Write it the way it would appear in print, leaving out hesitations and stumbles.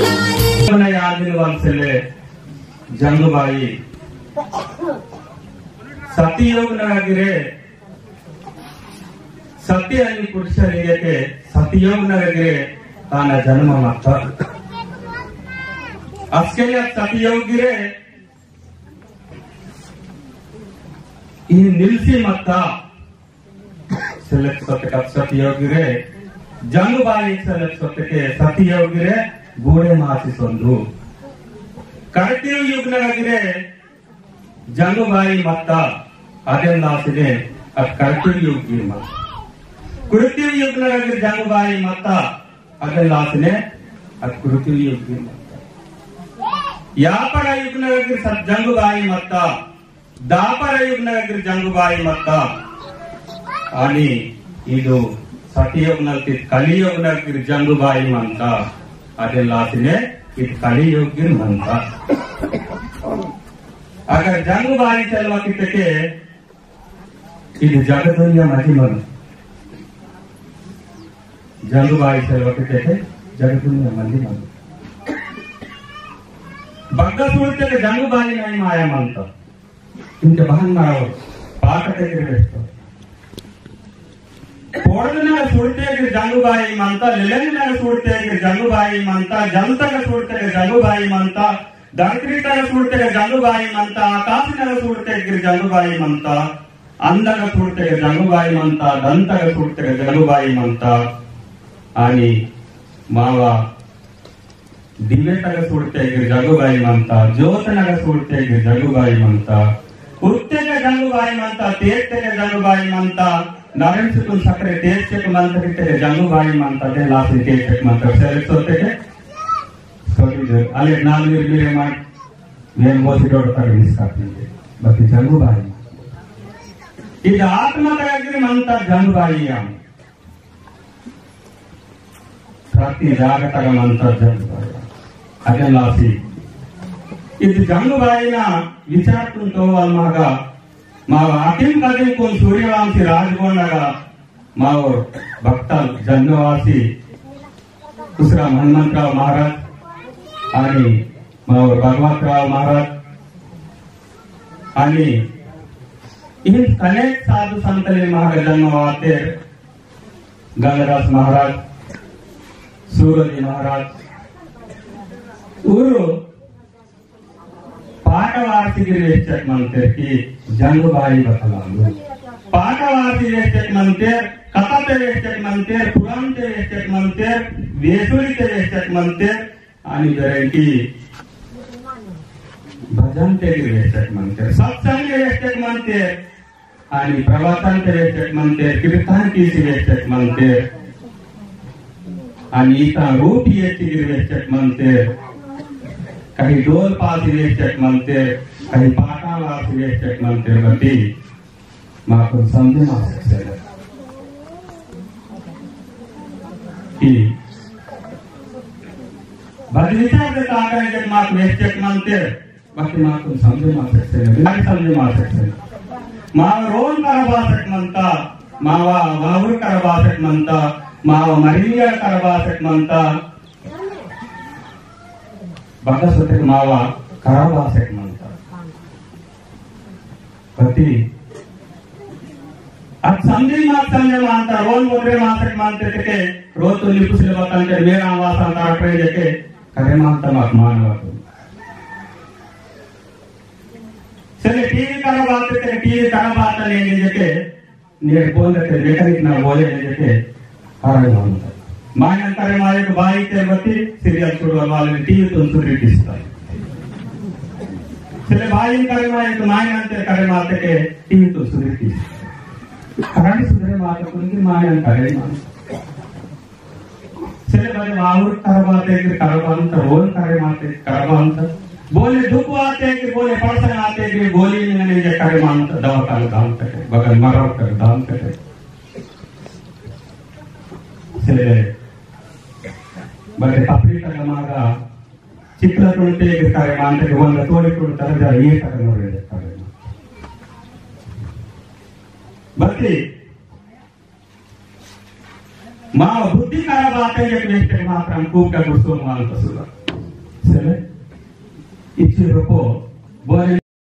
वाले जंगुबाई सत्ययोगनगिरे सत्य पुरुषರಿಗೆ सत्ययोगनगिरे तान जन्म मत अस्केले सत्ययोगिरे ಈ ನಿಲ್ಸಿ ಮತ್ತ ಸೆಲೆಕ್ಟ್ ಸತ್ಯಕ ಸತ್ಯಯೋಗಿರೆ ಜಂಗುಬಾಯಿ ಸೆಲೆಕ್ಟ್ ಸತ್ಯಕ್ಕೆ ಸತ್ಯಯೋಗಿರೆ ಗೋಡೆ ಮಾಸಿಸೊಂದು ಕರ್ತಿಯ ಯುಗ್ನಗಿರೆ ಜಂಗುಬಾಯಿ ಮತ್ತ ಅದೆಲ್ಲಾಸಿದೆ ಅದ್ ಕರ್ತಿಯ ಯುಗ್ಗಿ ಮತ್ತ ಕೃತಿಯ ಯುಗ್ನಗಿರೆ ಜಂಗುಬಾಯಿ ಮತ್ತ ಅದೆಲ್ಲಾಸಿದೆ ಅದ್ ಕೃತಿಯ ಯುಗ್ಗಿ ಮತ್ತ ಯಾಪರ ಯುಗ್ನಗಿರೆ ಜಂಗುಬಾಯಿ ಮತ್ತ दापर युग्नगिर जंगुबाई मत आणि ಇದು ಸತ್ಯಯುಗ್ನಲ್ಲಿ ಕಲಿಯುಗ್ನಗಿರ್ ಜಂಗುಬಾಯಿ ಮಂತ ಅದೆಲ್ಲಾಸಿದೆ ಇದು ಕಲಿಯುಗ್ಗಿರ್ ಮಂತ अगर जंगुबाई चलवा कितके ಇದು ಜಗದುನಿಯ ಮಹಿಮನು जंगुबाई चलवा कितके जगದುनिಯ ಮಹಿಮನು बग्ग सुळते जंगुबाई नाही माया मंत इनके बहन मारो पाठ तेगिरबेस्तो कोडना सुळतेगिर जंगुबाई मंत लेलेना सुळतेगिर जंगुबाई मंत जनतग सुळतेगिर जंगुबाई मंत दर्त्रितग सुळतेगिर जंगुबाई मंत आकाशिनग सुळतेगिर जंगुबाई मंत अंदग सुळतेगिर जंगुबाई मंत दंतग सुळतेगिर जंगुबाई मंत आणि मावा दिवेतग सुळतेगिर जंगुबाई मंत ज्योतनग सुळतेगिर जंगुबाई मंत कुर्तेगे जंगुबाई मंता तेर्तेगे जंगुबाई मंता नारायण सुकुल सकरे तेर्तेगे मंत्र कितेगे जंगुबाई मंता दे लासी तेर्तेगे मंत्र सेलेक्ट होतेगे सोरी अले नालू बिरे मार वेन मोसी डोड कर मिस करते बाकी जंगुबाई इद आत्मतगिर मंता जंगुबाई याम प्रति जागतग मंत्र जंगुबाई अदे लासी ಇದು ಜಂಗುಬಾಯಿನ ವಿಚಾರಕ್ಕಂತೋ ಅಲ್ಮಾಗ ಮಾವ ಅಕಿಂ ಕದಿಂ कोण सूर्यवंशी राजगोंडाಗ माव भक्ताल जन्मवासी दुसरा हनुमंतराव महाराज आणि माव भगवंतराव महाराज आणि इन अनेक साधू संतले महाराज जन्मवाते गंगदास महाराज सूरजी महाराज ऊರು पाठवार्तिगिर वेश्चक म्हणते की जंगुबाई बतलांदू पाठवार्तिगिर वेश्चक म्हणते कथाते वेश्चक म्हणते पुराणते वेश्चक म्हणते वेसुरीते वेश्चक म्हणते आणि जरेंकी भजनते वेश्चक म्हणते सत्संग वेश्चक म्हणते आणि प्रवचनते वेश्चक म्हणते कीर्तनकी वेश्चक म्हणते आणि इता रूपी येतिगिर वेश्चक म्हणते काही डोल पास वेश्चक म्हणते काही पाटा वास वेश्चक म्हणते बती माकून समजे मा सकते की भजनिता के ताकत के माक वेश्चक म्हणते बाकी माकून समजे मा सकते नाही समजे मा सकते माव रोन करबासक म्हणता मावा वावर करबासक म्हणता माव मरिंगा करबासक म्हणता बगसुते मावा कराबासक म्हणता पति अब समझी मात समझे मानता रोन बोले मासक मानते थे रोज तो लिपुसले बताते मेरा आवाज अंतर ट्रेन देके करे मानता मत मानवा तो चले टीवी कराबाते थे टीवी कराबाता लेने देके ने बोल देते लेकर इतना बोले देके कराई मानता मायन करे माये को बाई ते बती सीरियल शुरू वाले टीवी तो सुरी किस्ता चले बाई करे माये को मायन अंतर करे माते के टीवी तो सुरी किस्ता करानी सुधरे माते को उनकी मायन करे मान चले बाई वाहुर करवाते कि करवांत रोल करे माते करवांत बोले दुख आते कि बोले परसन आते कि गोली नहीं जे करे मानत दवा का दाम करे बगल मरो कर दाम करे चले बड़े तपली तक मागा चित्र तुलते गिरतारे मानते कि वंद तोड़े तुड़तारे जा ये तक नोरे देतारे बल्कि माँ बुद्धि करा बातें जब नेक्स्ट मात्रम खूब का गुस्सो माल तसुला Ichi ropo,